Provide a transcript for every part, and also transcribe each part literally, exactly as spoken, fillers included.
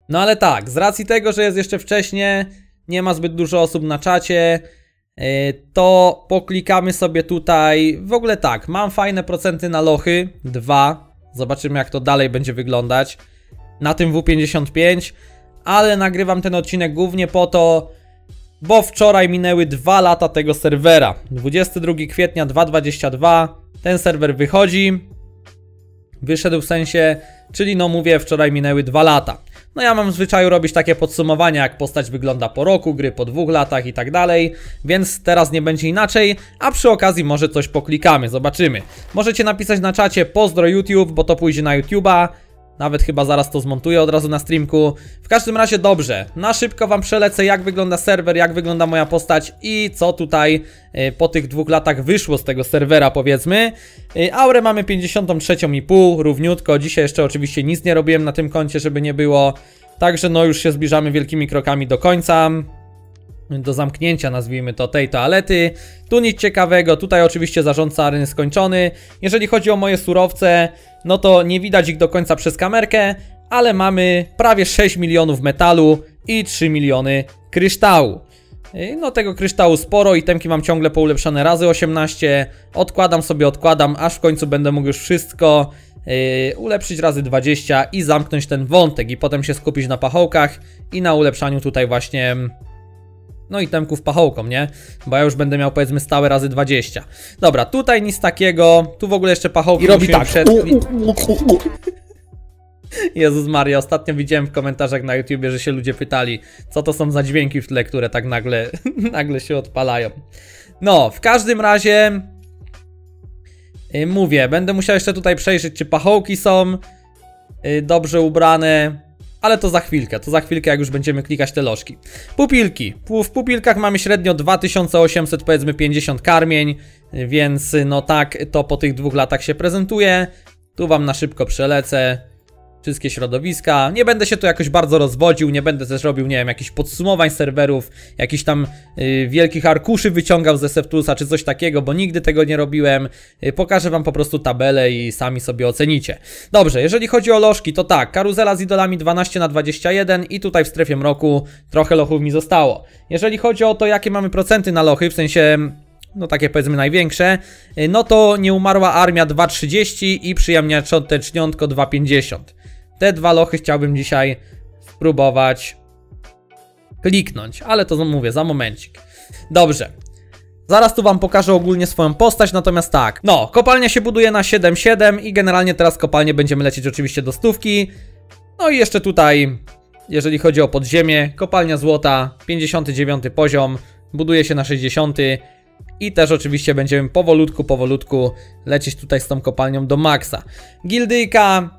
No ale tak, z racji tego, że jest jeszcze wcześnie, nie ma zbyt dużo osób na czacie, to poklikamy sobie tutaj. W ogóle tak, mam fajne procenty na lochy, dwa. Zobaczymy, jak to dalej będzie wyglądać na tym W pięćdziesiąt pięć, ale nagrywam ten odcinek głównie po to, bo wczoraj minęły dwa lata tego serwera. dwudziestego drugiego kwietnia dwa tysiące dwudziestego drugiego ten serwer wychodzi. Wyszedł w sensie, czyli no mówię, wczoraj minęły dwa lata. No ja mam w zwyczaju robić takie podsumowania, jak postać wygląda po roku, gry po dwóch latach i tak dalej, więc teraz nie będzie inaczej, a przy okazji może coś poklikamy, zobaczymy. Możecie napisać na czacie pozdro YouTube, bo to pójdzie na YouTube'a. Nawet chyba zaraz to zmontuję od razu na streamku. W każdym razie dobrze, na szybko wam przelecę, jak wygląda serwer, jak wygląda moja postać i co tutaj y, po tych dwóch latach wyszło z tego serwera, powiedzmy. y, Aurę mamy pięćdziesiąt trzy i pół, równiutko. Dzisiaj jeszcze oczywiście nic nie robiłem na tym koncie, żeby nie było. Także no już się zbliżamy wielkimi krokami do końca, do zamknięcia, nazwijmy to, tej toalety. Tu nic ciekawego, tutaj oczywiście zarządca areny skończony. Jeżeli chodzi o moje surowce, no to nie widać ich do końca przez kamerkę, ale mamy prawie sześć milionów metalu i trzy miliony kryształu. No tego kryształu sporo, itemki mam ciągle poulepszone razy osiemnaście. Odkładam sobie, odkładam, aż w końcu będę mógł już wszystko Yy, ulepszyć razy dwadzieścia i zamknąć ten wątek i potem się skupić na pachołkach i na ulepszaniu tutaj właśnie no itemków pachołkom, nie? Bo ja już będę miał powiedzmy stałe razy dwadzieścia. Dobra, tutaj nic takiego, tu w ogóle jeszcze pachołki i robi tak przed... Jezus Maria, ostatnio widziałem w komentarzach na YouTubie, że się ludzie pytali, co to są za dźwięki w tle, które tak nagle, nagle się odpalają. No, w każdym razie yy, mówię, będę musiał jeszcze tutaj przejrzeć, czy pachołki są yy, dobrze ubrane, ale to za chwilkę, to za chwilkę, jak już będziemy klikać te lożki. Pupilki, w pupilkach mamy średnio dwa tysiące osiemset, powiedzmy pięćdziesiąt karmień, więc no tak to po tych dwóch latach się prezentuje. Tu wam na szybko przelecę wszystkie środowiska. Nie będę się tu jakoś bardzo rozwodził, nie będę też robił, nie wiem, jakichś podsumowań serwerów, jakichś tam yy, wielkich arkuszy wyciągał ze SafeToolsa czy coś takiego, bo nigdy tego nie robiłem. Yy, pokażę wam po prostu tabelę i sami sobie ocenicie. Dobrze, jeżeli chodzi o lożki, to tak, karuzela z idolami dwanaście na dwadzieścia jeden i tutaj w strefie mroku trochę lochów mi zostało. Jeżeli chodzi o to, jakie mamy procenty na lochy, w sensie... no takie powiedzmy największe, no to nieumarła armia dwa trzydzieści i przyjemniaczone czniątko dwa pięćdziesiąt. Te dwa lochy chciałbym dzisiaj spróbować kliknąć, ale to mówię za momencik. Dobrze, zaraz tu wam pokażę ogólnie swoją postać, natomiast tak, no, kopalnia się buduje na siedem siedem i generalnie teraz kopalnię będziemy lecieć oczywiście do stówki. No i jeszcze tutaj, jeżeli chodzi o podziemie, kopalnia złota, pięćdziesiąty dziewiąty poziom, buduje się na sześćdziesiąty. I też oczywiście będziemy powolutku, powolutku lecieć tutaj z tą kopalnią do maksa. Gildyjka.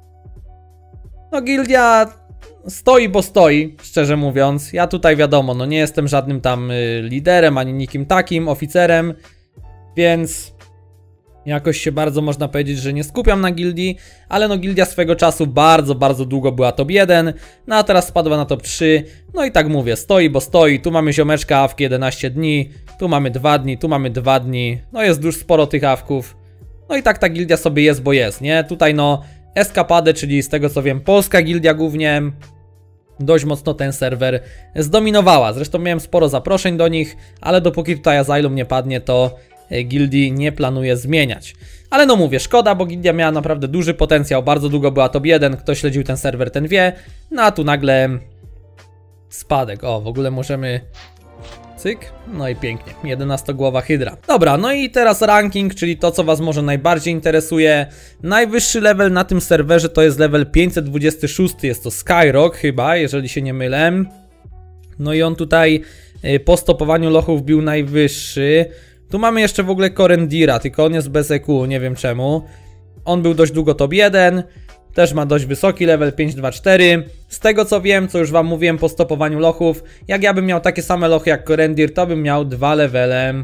No gildia stoi, bo stoi, szczerze mówiąc. Ja tutaj wiadomo, no nie jestem żadnym tam y, liderem, ani nikim takim, oficerem. Więc jakoś się bardzo można powiedzieć, że nie skupiam na gildii. Ale no gildia swego czasu bardzo, bardzo długo była top jeden. No a teraz spadła na top trzy. No i tak mówię, stoi, bo stoi. Tu mamy ziomeczka awki jedenaście dni. Tu mamy dwa dni, tu mamy dwa dni. No jest już sporo tych awków. No i tak ta gildia sobie jest, bo jest, nie? Tutaj no Escapade, czyli z tego co wiem polska gildia głównie, dość mocno ten serwer zdominowała. Zresztą miałem sporo zaproszeń do nich, ale dopóki tutaj Asylum nie padnie, to gildii nie planuję zmieniać. Ale no mówię, szkoda, bo gildia miała naprawdę duży potencjał, bardzo długo była top jeden, kto śledził ten serwer, ten wie. No a tu nagle spadek. O, w ogóle możemy... cyk, no i pięknie, jedenastogłowa hydra. Dobra, no i teraz ranking, czyli to, co was może najbardziej interesuje. Najwyższy level na tym serwerze to jest level pięćset dwadzieścia sześć, jest to Skyrock chyba, jeżeli się nie mylę. No i on tutaj po stopowaniu lochów bił najwyższy. Tu mamy jeszcze w ogóle Corendira, tylko on jest bez E Q, nie wiem czemu. On był dość długo top jeden. Też ma dość wysoki level pięćset dwadzieścia cztery. Z tego co wiem, co już wam mówiłem po stopowaniu lochów, jak ja bym miał takie same lochy jak Corendir, to bym miał dwa levele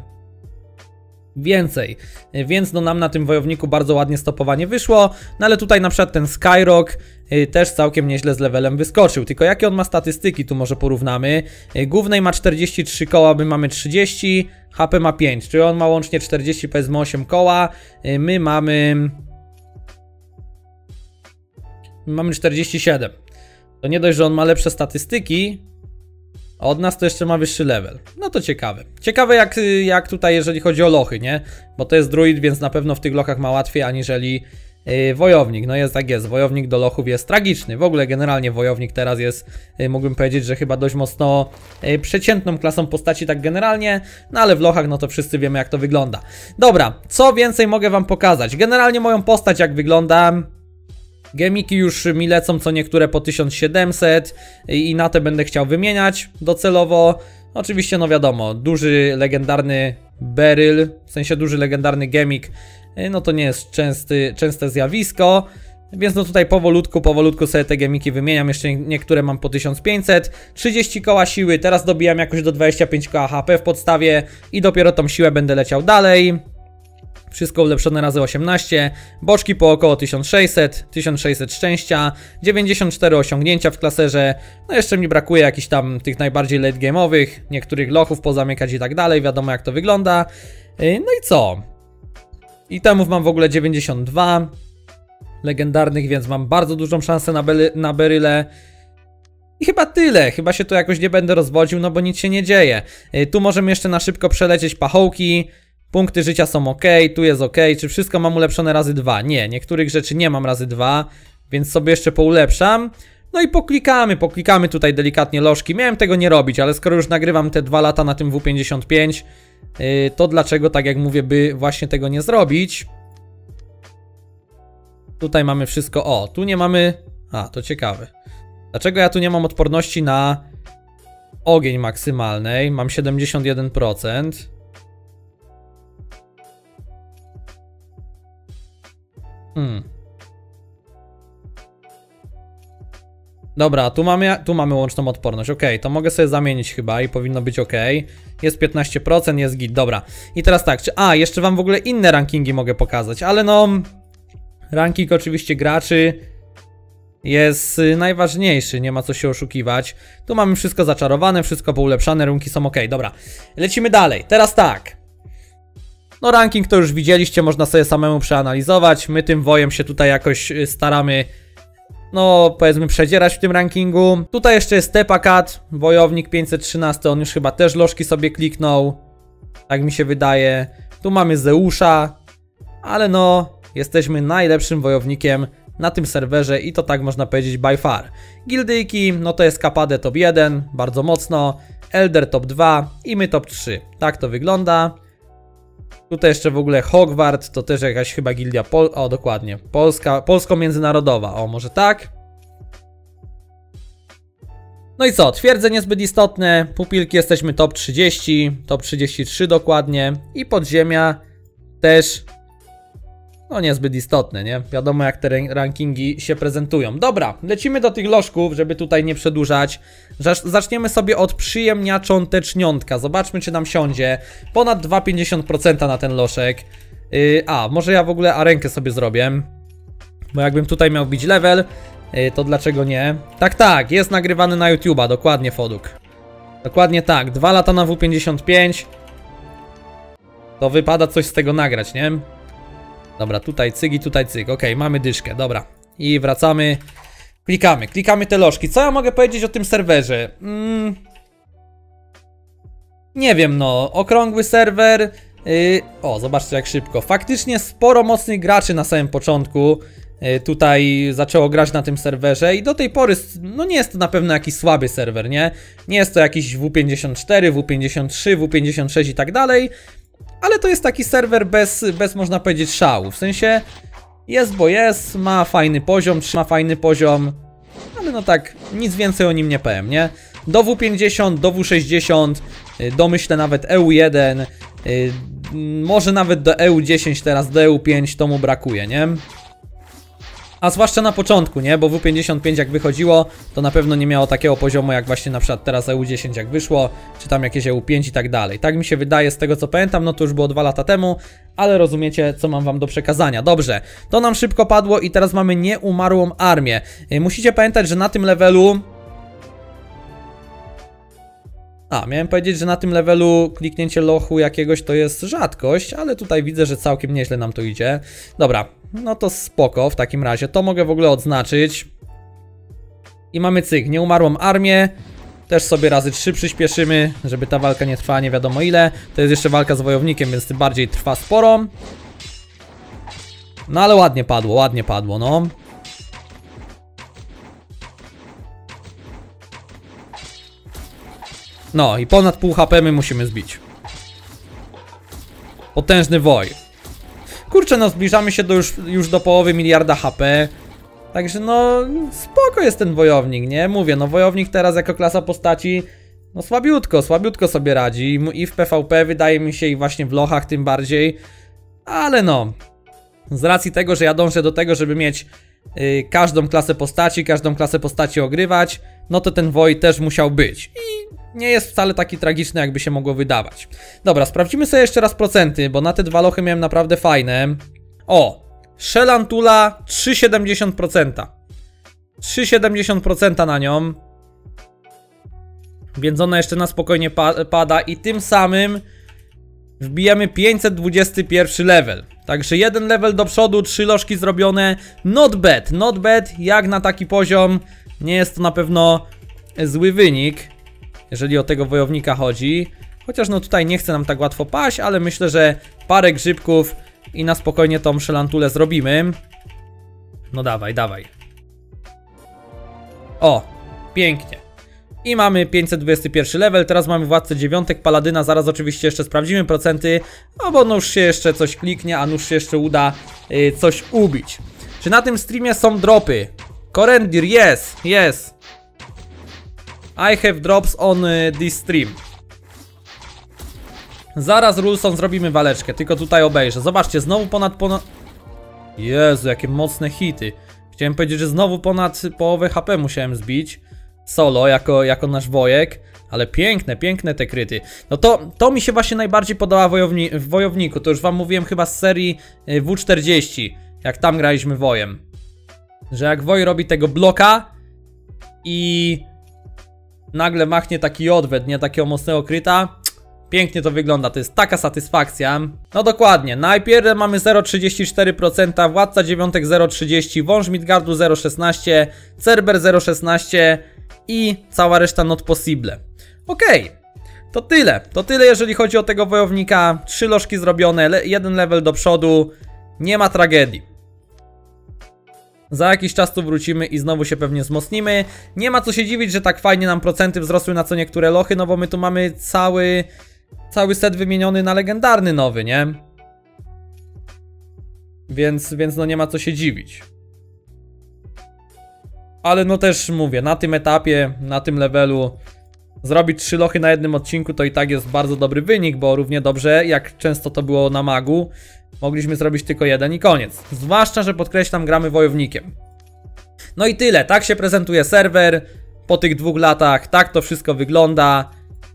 więcej. Więc no nam na tym wojowniku bardzo ładnie stopowanie wyszło. No ale tutaj na przykład ten Skyrock y, też całkiem nieźle z levelem wyskoczył. Tylko jakie on ma statystyki, tu może porównamy. Y, głównej ma czterdzieści trzy koła, my mamy trzydzieści, H P ma pięć, czyli on ma łącznie czterdzieści, powiedzmy osiem koła. Y, my mamy... My mamy czterdzieści siedem. To nie dość, że on ma lepsze statystyki, a od nas to jeszcze ma wyższy level. No to ciekawe. Ciekawe jak, jak tutaj jeżeli chodzi o lochy, nie? Bo to jest druid, więc na pewno w tych lochach ma łatwiej aniżeli yy, wojownik. No jest tak jest, wojownik do lochów jest tragiczny. W ogóle generalnie wojownik teraz jest, yy, mógłbym powiedzieć, że chyba dość mocno yy, przeciętną klasą postaci tak generalnie. No ale w lochach no to wszyscy wiemy jak to wygląda. Dobra, co więcej mogę wam pokazać? Generalnie moją postać jak wygląda... Gemiki już mi lecą co niektóre po tysiąc siedemset i na te będę chciał wymieniać docelowo. Oczywiście no wiadomo, duży legendarny beryl, w sensie duży legendarny gemik, no to nie jest częsty, częste zjawisko. Więc no tutaj powolutku, powolutku sobie te gemiki wymieniam, jeszcze niektóre mam po tysiąc pięćset, trzydzieści koła siły, teraz dobijam jakoś do dwudziestu pięciu koła H P w podstawie i dopiero tą siłę będę leciał dalej. Wszystko ulepszone razy osiemnaście, boczki po około tysiąc sześćset, tysiąc sześćset szczęścia, dziewięćdziesiąt cztery osiągnięcia w klaserze, no jeszcze mi brakuje jakichś tam tych najbardziej late game'owych, niektórych lochów pozamykać i tak dalej, wiadomo jak to wygląda. No i co? Itemów mam w ogóle dziewięćdziesiąt dwa legendarnych, więc mam bardzo dużą szansę na, na beryle. I chyba tyle, chyba się tu jakoś nie będę rozwodził, no bo nic się nie dzieje. Tu możemy jeszcze na szybko przelecieć pachołki. Punkty życia są ok, tu jest ok. Czy wszystko mam ulepszone razy dwa? Nie, niektórych rzeczy nie mam razy dwa, więc sobie jeszcze poulepszam. No i poklikamy, poklikamy tutaj delikatnie lożki. Miałem tego nie robić, ale skoro już nagrywam te dwa lata na tym W pięćdziesiąt pięć, yy, to dlaczego, tak jak mówię, by właśnie tego nie zrobić? Tutaj mamy wszystko, o, tu nie mamy... A, to ciekawe. Dlaczego ja tu nie mam odporności na ogień maksymalnej? Mam siedemdziesiąt jeden procent. Hmm. Dobra, tu mamy, tu mamy łączną odporność. Ok, to mogę sobie zamienić chyba i powinno być ok. Jest piętnaście procent, jest git, dobra. I teraz tak, czy... A, jeszcze wam w ogóle inne rankingi mogę pokazać, ale no... Ranking oczywiście graczy jest najważniejszy, nie ma co się oszukiwać. Tu mamy wszystko zaczarowane, wszystko poulepszane, runki są ok, dobra. Lecimy dalej, teraz tak. No ranking to już widzieliście, można sobie samemu przeanalizować. My tym wojem się tutaj jakoś staramy, no powiedzmy, przedzierać w tym rankingu. Tutaj jeszcze jest Tepakat, wojownik pięćset trzynaście, on już chyba też lożki sobie kliknął. Tak mi się wydaje. Tu mamy Zeusza, ale no, jesteśmy najlepszym wojownikiem na tym serwerze i to tak można powiedzieć by far. Gildyjki, no to jest Kapade top jeden, bardzo mocno. Elder top dwa i my top trzy. Tak to wygląda. Tutaj jeszcze w ogóle Hogwart, to też jakaś chyba gildia, Pol o dokładnie, Polska, polsko-międzynarodowa, o może tak? No i co, twierdze niezbyt istotne, pupilki jesteśmy top trzydzieści, top trzydzieści trzy dokładnie i podziemia też, no niezbyt istotne, nie? Wiadomo jak te rankingi się prezentują. Dobra, lecimy do tych lożków, żeby tutaj nie przedłużać. Zaczniemy sobie od przyjemniacząteczniątka. Zobaczmy czy nam siądzie. Ponad dwa przecinek pięćdziesiąt procent na ten loszek. Yy, a, może ja w ogóle arenkę sobie zrobię. Bo jakbym tutaj miał bić level, yy, to dlaczego nie? Tak, tak, jest nagrywany na YouTube'a, dokładnie Foduk. Dokładnie tak, dwa lata na W pięćdziesiąt pięć. To wypada coś z tego nagrać, nie? Dobra, tutaj cygi, tutaj cyg. Ok, mamy dyszkę, dobra. I wracamy. Klikamy, klikamy te lożki. Co ja mogę powiedzieć o tym serwerze? Mm. Nie wiem, no. Okrągły serwer. Yy. O, zobaczcie jak szybko. Faktycznie sporo mocnych graczy na samym początku yy, tutaj zaczęło grać na tym serwerze. I do tej pory, no nie jest to na pewno jakiś słaby serwer, nie? Nie jest to jakiś W pięćdziesiąt cztery, W pięćdziesiąt trzy, W pięćdziesiąt sześć i tak dalej. Ale to jest taki serwer bez, bez można powiedzieć szału, w sensie jest bo jest, ma fajny poziom, trzyma fajny poziom, ale no tak, nic więcej o nim nie powiem, nie? Do W pięćdziesiąt, do W sześćdziesiąt, do myślę nawet E U jeden, może nawet do E U dziesięć teraz, do E U pięć to mu brakuje, nie? A zwłaszcza na początku, nie? Bo W pięćdziesiąt pięć jak wychodziło, to na pewno nie miało takiego poziomu jak właśnie na przykład teraz E U dziesięć jak wyszło, czy tam jakieś E U pięć i tak dalej. Tak mi się wydaje z tego co pamiętam, no to już było dwa lata temu, ale rozumiecie co mam wam do przekazania. Dobrze, to nam szybko padło i teraz mamy nieumarłą armię. Musicie pamiętać, że na tym levelu... A, miałem powiedzieć, że na tym levelu kliknięcie lochu jakiegoś to jest rzadkość, ale tutaj widzę, że całkiem nieźle nam to idzie. Dobra, no to spoko w takim razie, to mogę w ogóle odznaczyć. I mamy cyk, nieumarłą armię. Też sobie razy trzy przyspieszymy, żeby ta walka nie trwała nie wiadomo ile. To jest jeszcze walka z wojownikiem, więc tym bardziej trwa sporo. No ale ładnie padło, ładnie padło, no. No i ponad pół H P my musimy zbić. Potężny woj. Kurczę, no zbliżamy się do już, już do połowy miliarda H P. Także no spoko jest ten wojownik, nie? Mówię, no wojownik teraz jako klasa postaci no słabiutko, słabiutko sobie radzi. I w P V P wydaje mi się, i właśnie w lochach tym bardziej. Ale no, z racji tego, że ja dążę do tego, żeby mieć yy, każdą klasę postaci, każdą klasę postaci ogrywać, no to ten woj też musiał być. I nie jest wcale taki tragiczny, jakby się mogło wydawać. Dobra, sprawdzimy sobie jeszcze raz procenty, bo na te dwa lochy miałem naprawdę fajne. O! Szelantula trzy przecinek siedemdziesiąt procent. trzy przecinek siedemdziesiąt procent na nią. Więc ona jeszcze na spokojnie pa pada i tym samym wbijamy pięćset dwudziesty pierwszy level. Także jeden level do przodu, trzy lożki zrobione. Not bad, not bad. Jak na taki poziom nie jest to na pewno zły wynik, jeżeli o tego wojownika chodzi. Chociaż no tutaj nie chce nam tak łatwo paść, ale myślę, że parę grzybków i na spokojnie tą szelantulę zrobimy. No dawaj, dawaj. O, pięknie. I mamy pięćset dwudziesty pierwszy level, teraz mamy władcę dziewiątek, paladyna, zaraz oczywiście jeszcze sprawdzimy procenty. No bo nóż się jeszcze coś kliknie, a nóż się jeszcze uda yy, coś ubić. Czy na tym streamie są dropy? Korendir, yes, yes. I have drops on y, this stream. Zaraz, Rulson, zrobimy waleczkę, tylko tutaj obejrzę. Zobaczcie, znowu ponad ponad... Jezu, jakie mocne hity. Chciałem powiedzieć, że znowu ponad połowę H P musiałem zbić. Solo, jako, jako nasz wojek. Ale piękne, piękne te kryty. No to, to mi się właśnie najbardziej podoba wojowni w wojowniku. To już wam mówiłem chyba z serii W czterdzieści, jak tam graliśmy wojem. Że jak woj robi tego bloka i nagle machnie taki odwet, nie takiego mocnego kryta. Pięknie to wygląda, to jest taka satysfakcja. No dokładnie, najpierw mamy zero przecinek trzydzieści cztery procent, władca dziewiątek zero przecinek trzydzieści, wąż Midgardu zero przecinek szesnaście, Cerber zero przecinek szesnaście i cała reszta not possible. Okej, okay. To tyle, to tyle jeżeli chodzi o tego wojownika. Trzy lożki zrobione, le jeden level do przodu, nie ma tragedii. Za jakiś czas tu wrócimy i znowu się pewnie wzmocnimy. Nie ma co się dziwić, że tak fajnie nam procenty wzrosły na co niektóre lochy, no bo my tu mamy cały... Cały set wymieniony na legendarny nowy, nie? Więc, więc no nie ma co się dziwić. Ale no też mówię, na tym etapie, na tym levelu zrobić trzy lochy na jednym odcinku to i tak jest bardzo dobry wynik, bo równie dobrze, jak często to było na magu, mogliśmy zrobić tylko jeden i koniec. Zwłaszcza, że podkreślam, gramy wojownikiem. No i tyle, tak się prezentuje serwer po tych dwóch latach, tak to wszystko wygląda.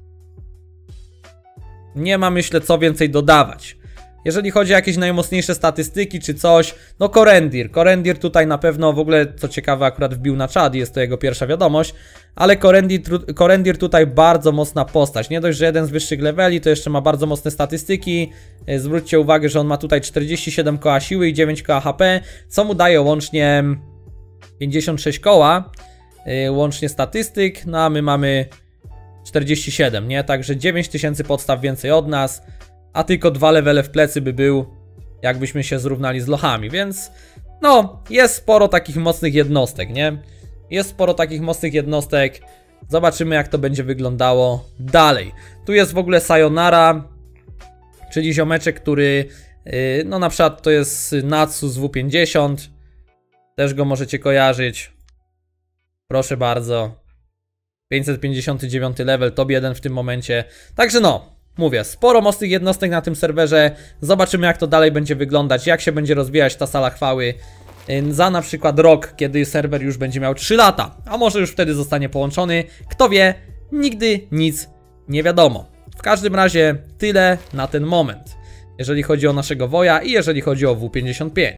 Nie ma, myślę, co więcej dodawać. Jeżeli chodzi o jakieś najmocniejsze statystyki czy coś, no Korendir. Korendir tutaj na pewno, w ogóle co ciekawe, akurat wbił na czat, jest to jego pierwsza wiadomość, ale Korendir, Korendir tutaj bardzo mocna postać. Nie dość, że jeden z wyższych leveli, to jeszcze ma bardzo mocne statystyki. Zwróćcie uwagę, że on ma tutaj czterdzieści siedem koła siły i dziewięć koła H P, co mu daje łącznie pięćdziesiąt sześć koła, łącznie statystyk, no a my mamy czterdzieści siedem, nie? Także dziewięć tysięcy podstaw więcej od nas, a tylko dwa levele w plecy by był, jakbyśmy się zrównali z lochami, więc no, jest sporo takich mocnych jednostek, nie? Jest sporo takich mocnych jednostek. Zobaczymy, jak to będzie wyglądało dalej. Tu jest w ogóle Sayonara, czyli ziomeczek, który yy, no na przykład to jest Natsu z W pięćdziesiąt. Też go możecie kojarzyć. Proszę bardzo. pięćset pięćdziesiąty dziewiąty level, top jeden w tym momencie. Także no, mówię, sporo mocnych jednostek na tym serwerze. Zobaczymy, jak to dalej będzie wyglądać, jak się będzie rozwijać ta sala chwały za na przykład rok, kiedy serwer już będzie miał trzy lata. A może już wtedy zostanie połączony. Kto wie, nigdy nic nie wiadomo. W każdym razie tyle na ten moment, jeżeli chodzi o naszego woja i jeżeli chodzi o W pięćdziesiąt pięć.